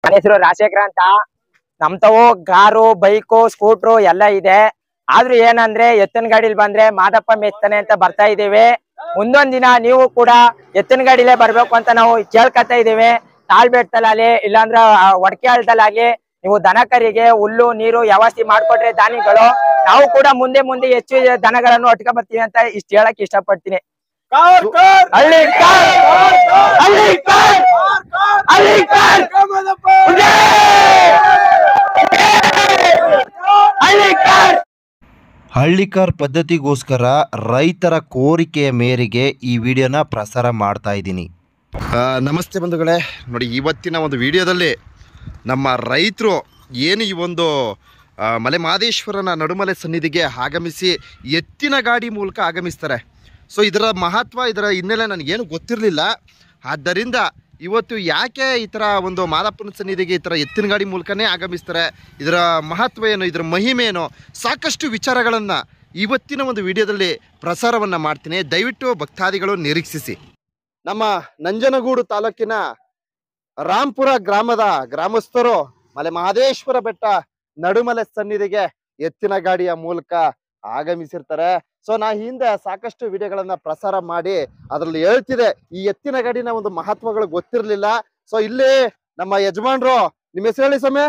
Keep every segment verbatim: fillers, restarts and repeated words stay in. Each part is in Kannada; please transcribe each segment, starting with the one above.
ನನ್ನ ಹೆಸರು ರಾಜಶೇಖರ ಅಂತ. ನಮ್ತವು ಕಾರು ಬೈಕು ಸ್ಕೂಟ್ರು ಎಲ್ಲ ಇದೆ. ಆದ್ರೂ ಏನಂದ್ರೆ ಎತ್ತಿನ ಗಾಡಿಲಿ ಬಂದ್ರೆ ಮಾದಪ್ಪ ಮೆಚ್ತಾನೆ ಅಂತ ಬರ್ತಾ ಇದೀವಿ. ಮುಂದೊಂದ್ ದಿನ ನೀವು ಕೂಡ ಎತ್ತಿನ ಗಾಡಿಲೇ ಬರ್ಬೇಕು ಅಂತ ನಾವು ಕೇಳ್ಕೊತಾ ಇದೀವಿ. ತಾಳ್ಬೆಟ್ಟದಲ್ಲಿ ಇಲ್ಲಾಂದ್ರ ಒಡಕೆ ಹಳ್ಳದಲ್ಲಾಗಿ ನೀವು ದನ ಕರಿಗೆ ಹುಲ್ಲು ನೀರು ವ್ಯವಸ್ಥೆ ಮಾಡ್ಕೊಟ್ರೆ ದಾನಿಗಳು ನಾವು ಕೂಡ ಮುಂದೆ ಮುಂದೆ ಹೆಚ್ಚು ದನಗಳನ್ನು ಒಟ್ಕ ಬರ್ತೀವಿ ಅಂತ ಇಷ್ಟ ಹೇಳಕ್ ಇಷ್ಟಪಡ್ತೀನಿ. ಹಳ್ಳಿ ಹಳ್ಳಿಕಾರ್ ಪದ್ಧತಿಗೋಸ್ಕರ ರೈತರ ಕೋರಿಕೆಯ ಮೇರೆಗೆ ಈ ವಿಡಿಯೋನ ಪ್ರಸಾರ ಮಾಡ್ತಾ ಇದ್ದೀನಿ. ನಮಸ್ತೆ ಬಂಧುಗಳೇ, ನೋಡಿ ಇವತ್ತಿನ ಒಂದು ವಿಡಿಯೋದಲ್ಲಿ ನಮ್ಮ ರೈತರು ಏನು ಈ ಒಂದು ಮಲೆ ಮಹದೇಶ್ವರನ ನಡುಮಲೆ ಸನ್ನಿಧಿಗೆ ಆಗಮಿಸಿ ಎತ್ತಿನ ಗಾಡಿ ಮೂಲಕ ಆಗಮಿಸ್ತಾರೆ. ಸೊ ಇದರ ಮಹತ್ವ, ಇದರ ಹಿನ್ನೆಲೆ ನನಗೇನು ಗೊತ್ತಿರಲಿಲ್ಲ. ಆದ್ದರಿಂದ ಇವತ್ತು ಯಾಕೆ ಈ ಥರ ಒಂದು ಮಾದಪ್ಪನ ಸನ್ನಿಧಿಗೆ ಈ ಥರ ಎತ್ತಿನ ಗಾಡಿ ಮೂಲಕನೇ ಆಗಮಿಸ್ತಾರೆ, ಇದರ ಮಹತ್ವ ಏನು, ಇದರ ಮಹಿಮೆ ಏನು, ಸಾಕಷ್ಟು ವಿಚಾರಗಳನ್ನು ಇವತ್ತಿನ ಒಂದು ವಿಡಿಯೋದಲ್ಲಿ ಪ್ರಸಾರವನ್ನು ಮಾಡ್ತೀನಿ. ದಯವಿಟ್ಟು ಭಕ್ತಾದಿಗಳು ನಿರೀಕ್ಷಿಸಿ. ನಮ್ಮ ನಂಜನಗೂಡು ತಾಲೂಕಿನ ರಾಂಪುರ ಗ್ರಾಮದ ಗ್ರಾಮಸ್ಥರು ಮಲೆ ಮಹದೇಶ್ವರ ಬೆಟ್ಟ ನಡುಮಲೆ ಸನ್ನಿಧಿಗೆ ಎತ್ತಿನ ಗಾಡಿಯ ಮೂಲಕ ಆಗಮಿಸಿರ್ತಾರೆ. ಸೊ ನಾ ಹಿಂದೆ ಸಾಕಷ್ಟು ವಿಡಿಯೋಗಳನ್ನ ಪ್ರಸಾರ ಮಾಡಿ ಅದ್ರಲ್ಲಿ ಹೇಳ್ತಿದೆ ಈ ಎತ್ತಿನ ಗಾಡಿನ ಒಂದು ಮಹತ್ವಗಳು ಗೊತ್ತಿರ್ಲಿಲ್ಲ. ಸೊ ಇಲ್ಲಿ ನಮ್ಮ ಯಜಮಾನ್ರು, ನಿಮ್ಮ ಹೆಸರು ಹೇಳಿ ಸಮಯ?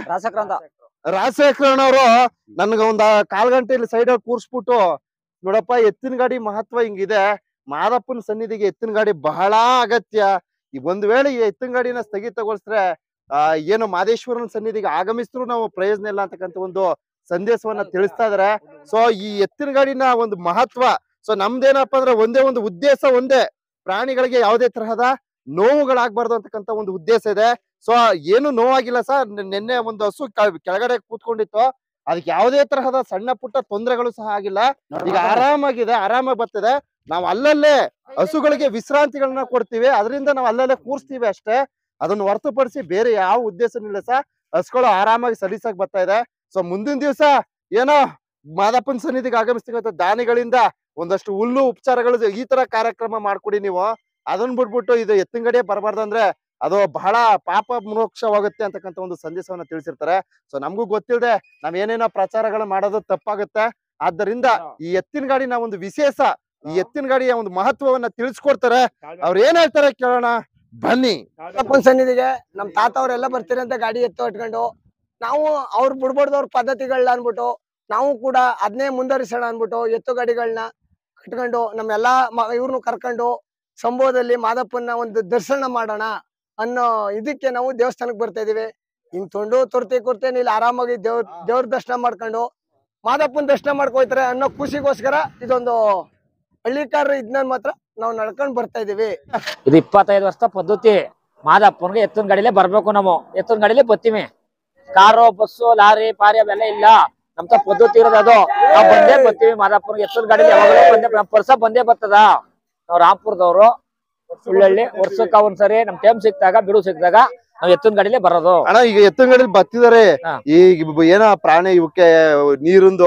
ರಾಜಶೇಖರಣ್ಣವರು ನನ್ಗ ಒಂದ ಕಾಲ್ ಗಂಟೆ ಇಲ್ಲಿ ಸೈಡ್ ಅಲ್ಲಿ ಕೂರ್ಸ್ಬಿಟ್ಟು, ನೋಡಪ್ಪ ಎತ್ತಿನ ಗಾಡಿ ಮಹತ್ವ ಹಿಂಗಿದೆ, ಮಾದಪ್ಪನ ಸನ್ನಿಧಿಗೆ ಎತ್ತಿನ ಗಾಡಿ ಬಹಳ ಅಗತ್ಯ, ಈ ಒಂದ್ ವೇಳೆ ಈ ಎತ್ತಿನ ಗಾಡಿನ ಸ್ಥಗಿತಗೊಳಿಸಿದ್ರೆ ಆ ಏನು ಮಹದೇಶ್ವರನ ಸನ್ನಿಧಿಗೆ ಆಗಮಿಸಿದ್ರು ನಾವು ಪ್ರಯೋಜನ ಇಲ್ಲ ಅಂತಕ್ಕಂಥ ಒಂದು ಸಂದೇಶವನ್ನ ತಿಳಿಸ್ತಾ ಇದಾರೆ. ಸೊ ಈ ಎತ್ತಿನ ಗಾಡಿನ ಒಂದು ಮಹತ್ವ, ಸೊ ನಮ್ದೇನಪ್ಪ ಅಂದ್ರೆ ಒಂದೇ ಒಂದು ಉದ್ದೇಶ, ಒಂದೇ ಪ್ರಾಣಿಗಳಿಗೆ ಯಾವುದೇ ತರಹದ ನೋವುಗಳಾಗಬಾರ್ದು ಅಂತಕ್ಕಂಥ ಒಂದು ಉದ್ದೇಶ ಇದೆ. ಸೊ ಏನು ನೋವಾಗಿಲ್ಲ ಸರ್, ನಿನ್ನೆ ಒಂದು ಹಸು ಕೆಳಗಡೆ ಕೂತ್ಕೊಂಡಿತ್ತು, ಅದಕ್ಕೆ ಯಾವುದೇ ತರಹದ ಸಣ್ಣ ಪುಟ್ಟ ತೊಂದರೆಗಳು ಸಹ ಆಗಿಲ್ಲ, ಈಗ ಆರಾಮಾಗಿದೆ, ಆರಾಮಾಗಿ ಬರ್ತದೆ. ನಾವು ಅಲ್ಲಲ್ಲೇ ಹಸುಗಳಿಗೆ ವಿಶ್ರಾಂತಿಗಳನ್ನ ಕೊಡ್ತೀವಿ, ಅದರಿಂದ ನಾವು ಅಲ್ಲಲ್ಲೇ ಕೂರಿಸ್ತೀವಿ ಅಷ್ಟೇ, ಅದನ್ನು ಹೊರತುಪಡಿಸಿ ಬೇರೆ ಯಾವ ಉದ್ದೇಶ ಇಲ್ಲ ಸರ್. ಹಸುಗಳು ಆರಾಮಾಗಿ ಸಲೀಸಾಗಿ ಬರ್ತಾ ಇದೆ. ಸೊ ಮುಂದಿನ ದಿವಸ ಏನೋ ಮಾದಪ್ಪನ ಸನ್ನಿಧಿಗೆ ಆಗಮಿಸ್ತಕ್ಕಂಥ ದಾನಿಗಳಿಂದ ಒಂದಷ್ಟು ಹುಲ್ಲು ಉಪಚಾರಗಳು ಈ ತರ ಕಾರ್ಯಕ್ರಮ ಮಾಡ್ಕೊಡಿ ನೀವು. ಅದನ್ನ ಬಿಟ್ಬಿಟ್ಟು ಇದು ಎತ್ತಿನ ಗಾಡಿ ಬರಬಾರ್ದು ಅಂದ್ರೆ ಅದು ಬಹಳ ಪಾಪ ಮೋಕ್ಷವಾಗುತ್ತೆ ಅಂತಕ್ಕಂಥ ಒಂದು ಸಂದೇಶವನ್ನ ತಿಳಿಸಿರ್ತಾರೆ. ಸೊ ನಮಗೂ ಗೊತ್ತಿಲ್ಲದೆ ನಾವ್ ಏನೇನೋ ಪ್ರಚಾರಗಳು ಮಾಡೋದು ತಪ್ಪಾಗುತ್ತೆ. ಆದ್ದರಿಂದ ಈ ಎತ್ತಿನ ಗಾಡಿನ ಒಂದು ವಿಶೇಷ, ಈ ಎತ್ತಿನ ಗಾಡಿಯ ಒಂದು ಮಹತ್ವವನ್ನ ತಿಳಿಸ್ಕೊಡ್ತಾರೆ. ಅವ್ರು ಏನ್ ಹೇಳ್ತಾರೆ ಕೇಳೋಣ ಬನ್ನಿ. ಮಾದಪ್ಪನ ಸನ್ನಿಧಿಗೆ ನಮ್ ತಾತ ಅವ್ರೆಲ್ಲ ಬರ್ತೀರಿ ಅಂತ ಗಾಡಿ ಎತ್ತು ಇಟ್ಕೊಂಡು ನಾವು ಅವ್ರು ಬಿಡ್ಬಾರ್ದವ್ರ ಪದ್ಧತಿಗಳನ್ನ ಅನ್ಬಿಟ್ಟು ನಾವು ಕೂಡ ಅದನ್ನೇ ಮುಂದುವರಿಸೋಣ ಅನ್ಬಿಟ್ಟು ಎತ್ತು ಗಾಡಿಗಳನ್ನ ಕಟ್ಕೊಂಡು ನಮ್ಮೆಲ್ಲಾ ಇವ್ರನ್ನು ಕರ್ಕೊಂಡು ಸಂಭವದಲ್ಲಿ ಮಾದಪ್ಪನ ಒಂದು ದರ್ಶನ ಮಾಡೋಣ ಅನ್ನೋ ಇದಕ್ಕೆ ನಾವು ದೇವಸ್ಥಾನಕ್ಕೆ ಬರ್ತಾ ಇದೀವಿ. ಹಿಂಗ್ ತೊಂಡು ತುರ್ತಿ ಕುರ್ತೇನೆ ಇಲ್ಲಿ ಆರಾಮಾಗಿ ದೇವ್ರ ದೇವ್ರ ದರ್ಶನ ಮಾಡ್ಕೊಂಡು ಮಾದಪ್ಪನ ದರ್ಶನ ಮಾಡ್ಕೊಯ್ತಾರೆ ಅನ್ನೋ ಖುಷಿಗೋಸ್ಕರ ಇದೊಂದು ಹಳ್ಳಿಕಾರ ಇದನ್ನ ಮಾತ್ರ ನಾವು ನಡ್ಕೊಂಡ್ ಬರ್ತಾ ಇದೀವಿ. ಇದು ಇಪ್ಪತ್ತೈದು ವರ್ಷ ಪದ್ಧತಿ. ಮಾದಪ್ಪನ್ಗೆ ಎತ್ತಿನ ಗಾಡಿಲೇ ಬರ್ಬೇಕು, ನಾವು ಎತ್ತಿನ ಗಾಡಿಲೇ ಬರ್ತೀವಿ. ಕಾರು ಬಸ್ಸು ಲಾರಿ ಪಾರಿ ಅವೆಲ್ಲ ಇಲ್ಲ, ನಮ್ತ ಪದ್ಧತಿ ಇರೋದು ಅದು. ನಾವ್ ಬಂದೇ ಬರ್ತೀವಿ ಮಾದಪ್ಪನ್ಗೆ ಎತ್ತಿನ ಗಾಡಿಲಿ, ಯಾವಾಗಲೂ ಬಂದೇ ನಮ್ ಪರ್ಸ ಬಂದೇ ಬರ್ತದ. ನಾವ್ ರಾಂಪುರದವ್ರು, ಸುಳ್ಳಳ್ಳಿ, ವರ್ಷಕ್ಕ ಒಂದ್ಸರಿ ನಮ್ ಟೈಮ್ ಸಿಕ್ತಾಗ ಬಿಡು ಸಿಕ್ತಾಗ ನಾವ್ ಎತ್ತಿನ ಗಾಡಿಲೇ ಬರೋದು. ಅಣ್ಣ ಈಗ ಎತ್ತಿನ ಗಾಡಿಲಿ ಬರ್ತಿದಾರೆ, ಈಗ ಏನೋ ಪ್ರಾಣಿ ಇವಕ್ಕೆ ನೀರಿಂದು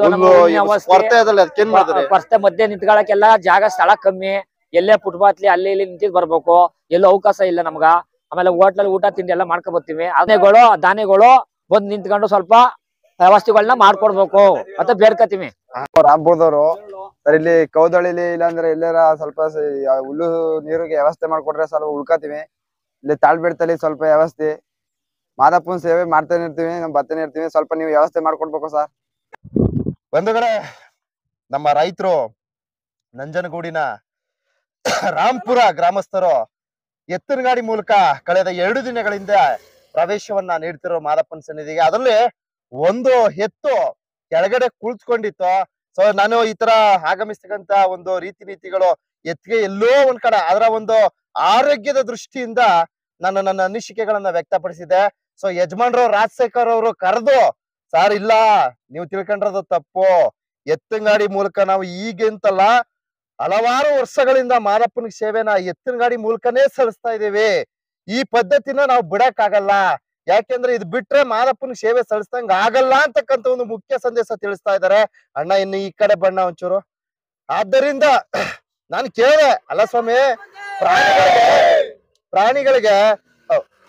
ಪರ್ಸೆ ಮಧ್ಯೆ ನಿಂತ್ಕೊಳಕ್ಕೆಲ್ಲ ಜಾಗ ಸ್ಥಳ ಕಮ್ಮಿ, ಎಲ್ಲೇ ಫುಟ್ಪಾತ್ಲಿ ಅಲ್ಲಿ ಇಲ್ಲಿ ನಿಂತಿದ್ ಬರ್ಬೇಕು, ಎಲ್ಲೂ ಅವಕಾಶ ಇಲ್ಲ ನಮ್ಗ. ಆಮೇಲೆ ಹೋಟ್ಲಲ್ಲಿ ಊಟ ತಿಂಡಿ ಎಲ್ಲ ಮಾಡ್ಕೊ ಬರ್ತೀವಿ. ಆನೆಗಳು ದಾನಿಗಳು ಬಂದ್ ನಿಂತ್ಕೊಂಡು ಸ್ವಲ್ಪ ವ್ಯವಸ್ಥೆಗಳನ್ನ ಮಾಡ್ಕೊಡ್ಬೇಕು ಮತ್ತೆ ಬೇಡ್ಕತೀವಿ. ರಾಂಪುರದವ್ರು ಸರ್ ಇಲ್ಲಿ ಕೌದಳಿಲಿ ಇಲ್ಲಾಂದ್ರೆ ಎಲ್ಲಾರ ಸ್ವಲ್ಪ ಹುಲ್ಲು ನೀರಿಗೆ ವ್ಯವಸ್ಥೆ ಮಾಡ್ಕೊಟ್ರೆ ಸ್ವಲ್ಪ ಉಳ್ಕತೀವಿ. ಇಲ್ಲಿ ತಾಳ್ಬೆಟ್ಟದಲ್ಲಿ ಸ್ವಲ್ಪ ವ್ಯವಸ್ಥೆ, ಮಾದಪ್ಪನ ಸೇವೆ ಮಾಡ್ತಾನೆ ಇರ್ತೀವಿ, ನಮ್ ಬರ್ತಾನೆ ಇರ್ತೀವಿ, ಸ್ವಲ್ಪ ನೀವು ವ್ಯವಸ್ಥೆ ಮಾಡ್ಕೊಡ್ಬೇಕು ಸರ್. ಬಂಧುಗಳೇ, ನಮ್ಮ ರೈತರು ನಂಜನಗೂಡಿನ ರಾಂಪುರ ಗ್ರಾಮಸ್ಥರು ಎತ್ತಿನ ಗಾಡಿ ಮೂಲಕ ಕಳೆದ ಎರಡು ದಿನಗಳಿಂದ ಪ್ರವೇಶವನ್ನ ನೀಡ್ತಿರೋ ಮಾದಪ್ಪನ ಸನ್ನಿಧಿಗೆ, ಅದರಲ್ಲಿ ಒಂದು ಎತ್ತು ಕೆಳಗಡೆ ಕುಳಿತುಕೊಂಡಿತ್ತು. ಸೊ ನಾನು ಈ ತರ ಆಗಮಿಸ್ತಕ್ಕಂತ ಒಂದು ರೀತಿ ನೀತಿಗಳು ಎತ್ತಿಗೆ ಎಲ್ಲೋ ಒಂದ್ ಕಡೆ ಅದರ ಒಂದು ಆರೋಗ್ಯದ ದೃಷ್ಟಿಯಿಂದ ನಾನು ನನ್ನ ಅನಿಸಿಕೆಗಳನ್ನ ವ್ಯಕ್ತಪಡಿಸಿದೆ. ಸೊ ಯಜಮಾನ್ರು ರಾಜಶೇಖರ್ ಅವರು ಕರೆದು, ಸಾರ್ ಇಲ್ಲ ನೀವು ತಿಳ್ಕೊಂಡ್ರದು ತಪ್ಪು, ಎತ್ತಿನ ಗಾಡಿ ಮೂಲಕ ನಾವು ಈಗಂತಲ್ಲ ಹಲವಾರು ವರ್ಷಗಳಿಂದ ಮಾದಪ್ಪನ ಸೇವೆನ ಎತ್ತಿನ ಗಾಡಿ ಮೂಲಕನೇ ಸಲ್ಲಿಸ್ತಾ ಇದೀವಿ, ಈ ಪದ್ಧತಿನ ನಾವು ಬಿಡಕ್ ಆಗಲ್ಲ, ಯಾಕೆಂದ್ರೆ ಇದು ಬಿಟ್ರೆ ಮಾದಪ್ಪನ ಸೇವೆ ಸಲ್ಲಿಸ್ದಂಗ ಆಗಲ್ಲ ಅಂತಕ್ಕಂಥ ಒಂದು ಮುಖ್ಯ ಸಂದೇಶ ತಿಳಿಸ್ತಾ ಇದ್ದಾರೆ. ಅಣ್ಣ ಇನ್ನು ಈ ಕಡೆ ಬಣ್ಣ ಒಂಚೂರು. ಆದ್ದರಿಂದ ನಾನು ಕೇಳಿದೆ, ಅಲ್ಲ ಸ್ವಾಮಿ, ಪ್ರಾಣಿಗಳಿಗೆ ಪ್ರಾಣಿಗಳಿಗೆ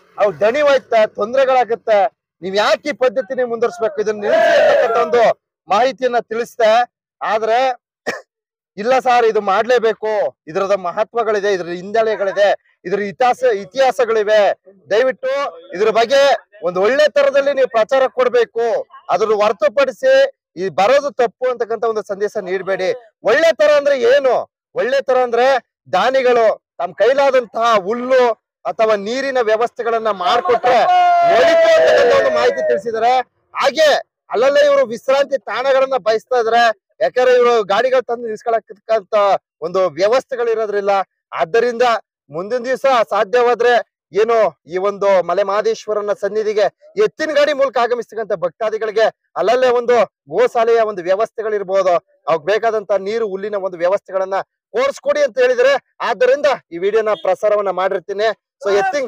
ಅವ್ ದಣಿ ಹೋಯ್ತಾ ತೊಂದರೆಗಳಾಗತ್ತೆ. ನೀವ್ ಯಾಕೆ ಈ ಪದ್ಧತಿನೇ ಮುಂದುವರ್ಸ್ಬೇಕು, ಇದನ್ನ ನಿಲ್ಲಿಸಿ ಅಂತಕ್ಕಂಥ ಒಂದು ಮಾಹಿತಿಯನ್ನ ತಿಳಿಸ್ದೆ. ಆದ್ರೆ ಇಲ್ಲ ಸರ್, ಇದು ಮಾಡ್ಲೇಬೇಕು, ಇದರದ ಮಹತ್ವಗಳಿದೆ, ಇದ್ರ ಹಿನ್ನೆಲೆಗಳಿದೆ, ಇದ್ರ ಇತಿಹಾಸ ಇತಿಹಾಸಗಳಿವೆ, ದಯವಿಟ್ಟು ಇದ್ರ ಬಗ್ಗೆ ಒಂದು ಒಳ್ಳೆ ತರದಲ್ಲಿ ನೀವು ಪ್ರಚಾರ ಕೊಡ್ಬೇಕು, ಅದ್ರ ಹೊರತುಪಡಿಸಿ ಈ ಬರೋದು ತಪ್ಪು ಅಂತಕ್ಕಂಥ ಒಂದು ಸಂದೇಶ ನೀಡಬೇಡಿ. ಒಳ್ಳೆ ತರ ಅಂದ್ರೆ ಏನು? ಒಳ್ಳೆ ತರ ಅಂದ್ರೆ ದಾನಿಗಳು ತಮ್ಮ ಕೈಲಾದಂತಹ ಹುಲ್ಲು ಅಥವಾ ನೀರಿನ ವ್ಯವಸ್ಥೆಗಳನ್ನ ಮಾಡ್ಕೊಟ್ರೆ ಒಳಿತು ಅಂತಕ್ಕಂಥ ಒಂದು ಮಾಹಿತಿ ತಿಳಿಸಿದ್ದಾರೆ. ಹಾಗೆ ಅಲ್ಲಲ್ಲೇ ಇವರು ವಿಶ್ರಾಂತಿ ತಾಣಗಳನ್ನ ಬಯಸ್ತಾ ಇದಾರೆ. ಯಾಕಂದ್ರೆ ಇವರು ಗಾಡಿಗಳು ತಂದು ನಿಲ್ಸ್ಕೊಳಕ್ಕಂತ ಒಂದು ವ್ಯವಸ್ಥೆಗಳು ಇರೋದ್ರಿಲ್ಲ. ಆದ್ದರಿಂದ ಮುಂದಿನ ದಿವಸ ಸಾಧ್ಯವಾದ್ರೆ ಏನು ಈ ಒಂದು ಮಲೆ ಮಹದೇಶ್ವರನ ಸನ್ನಿಧಿಗೆ ಎತ್ತಿನ ಗಾಡಿ ಮೂಲಕ ಆಗಮಿಸ್ತಕ್ಕಂಥ ಭಕ್ತಾದಿಗಳಿಗೆ ಅಲ್ಲಲ್ಲೇ ಒಂದು ಗೋಶಾಲೆಯ ಒಂದು ವ್ಯವಸ್ಥೆಗಳಿರ್ಬೋದು, ಅವ್ಕ್ ಬೇಕಾದಂತ ನೀರು ಹುಲ್ಲಿನ ಒಂದು ವ್ಯವಸ್ಥೆಗಳನ್ನ ಕೋರ್ಸ್ಕೊಡಿ ಅಂತ ಹೇಳಿದ್ರೆ, ಆದ್ದರಿಂದ ಈ ವಿಡಿಯೋನ ಪ್ರಸಾರವನ್ನ ಮಾಡಿರ್ತೀನಿ. ಸೊ ಎತ್ತಿನ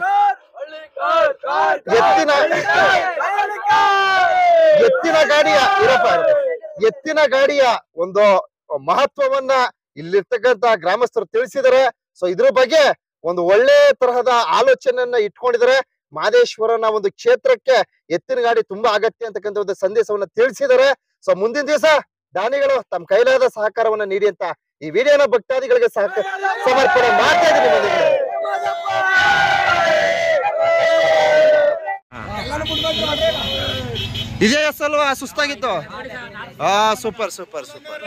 ಎತ್ತಿನ ಎತ್ತಿನ ಗಾಡಿಯ ಇರಪ್ಪ ಎತ್ತಿನ ಗಾಡಿಯ ಒಂದು ಮಹತ್ವವನ್ನ ಇಲ್ಲಿರ್ತಕ್ಕಂತ ಗ್ರಾಮಸ್ಥರು ತಿಳಿಸಿದರೆ. ಸೊ ಇದ್ರ ಬಗ್ಗೆ ಒಂದು ಒಳ್ಳೆ ತರಹದ ಆಲೋಚನೆಯನ್ನ ಇಟ್ಕೊಂಡಿದ್ದಾರೆ. ಮಹದೇಶ್ವರನ ಒಂದು ಕ್ಷೇತ್ರಕ್ಕೆ ಎತ್ತಿನ ಗಾಡಿ ತುಂಬಾ ಅಗತ್ಯ ಅಂತಕ್ಕಂಥ ಒಂದು ಸಂದೇಶವನ್ನ ತಿಳಿಸಿದ್ದಾರೆ. ಸೊ ಮುಂದಿನ ದಿವಸ ದಾನಿಗಳು ತಮ್ಮ ಕೈಲಾದ ಸಹಕಾರವನ್ನ ನೀಡಿ ಅಂತ ಈ ವಿಡಿಯೋನ ಭಕ್ತಾದಿಗಳಿಗೆ ಸಹಕಾರ ಸಮರ್ಪಣೆ ಮಾಡ್ತಾ ಇದ್ದೀನಿ. ಇದೇ ಅಲ್ವಾ ಸುಸ್ತಾಗಿತ್ತು? ಹಾ ಸೂಪರ್ ಸೂಪರ್ ಸೂಪರ್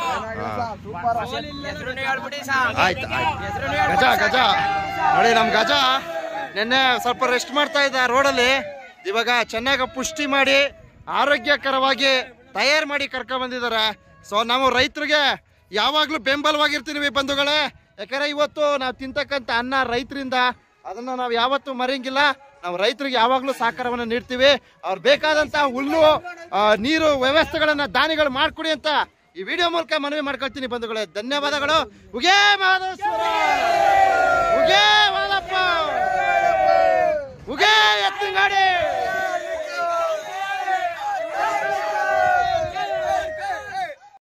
ಆಯ್ತು ಗಜ ಗಜ ನೋಡಿ, ನಮ್ ಗಜ ನಿನ್ನೆ ಸ್ವಲ್ಪ ರೆಸ್ಟ್ ಮಾಡ್ತಾ ಇದ್ದ ರೋಡಲ್ಲಿ, ಇವಾಗ ಚೆನ್ನಾಗಿ ಪುಷ್ಟಿ ಮಾಡಿ ಆರೋಗ್ಯಕರವಾಗಿ ತಯಾರು ಮಾಡಿ ಕರ್ಕೊಂಡ್ ಬಂದಿದ್ದಾರೆ. ಸೊ ನಾವು ರೈತರಿಗೆ ಯಾವಾಗ್ಲೂ ಬೆಂಬಲವಾಗಿರ್ತೀವಿ ಬಂಧುಗಳೇ. ಯಾಕಂದ್ರೆ ಇವತ್ತು ನಾವು ತಿಂತಕ್ಕಂಥ ಅನ್ನ ರೈತರಿಂದ, ಅದನ್ನ ನಾವು ಯಾವತ್ತೂ ಮರೆಯಂಗಿಲ್ಲ. ನಾವು ರೈತರಿಗೆ ಯಾವಾಗ್ಲೂ ಸಹಕಾರವನ್ನ ನೀಡ್ತೀವಿ. ಅವ್ರು ಬೇಕಾದಂತ ಹುಲ್ಲು ನೀರು ವ್ಯವಸ್ಥೆಗಳನ್ನ ದಾನಿಗಳು ಮಾಡ್ಕೊಡಿ ಅಂತ ಈ ವಿಡಿಯೋ ಮೂಲಕ ಮನವಿ ಮಾಡ್ಕೊಳ್ತೀನಿ ಬಂಧುಗಳೇ. ಧನ್ಯವಾದಗಳು. ಉಗೇ ಮಹದೇಶ್ವರ.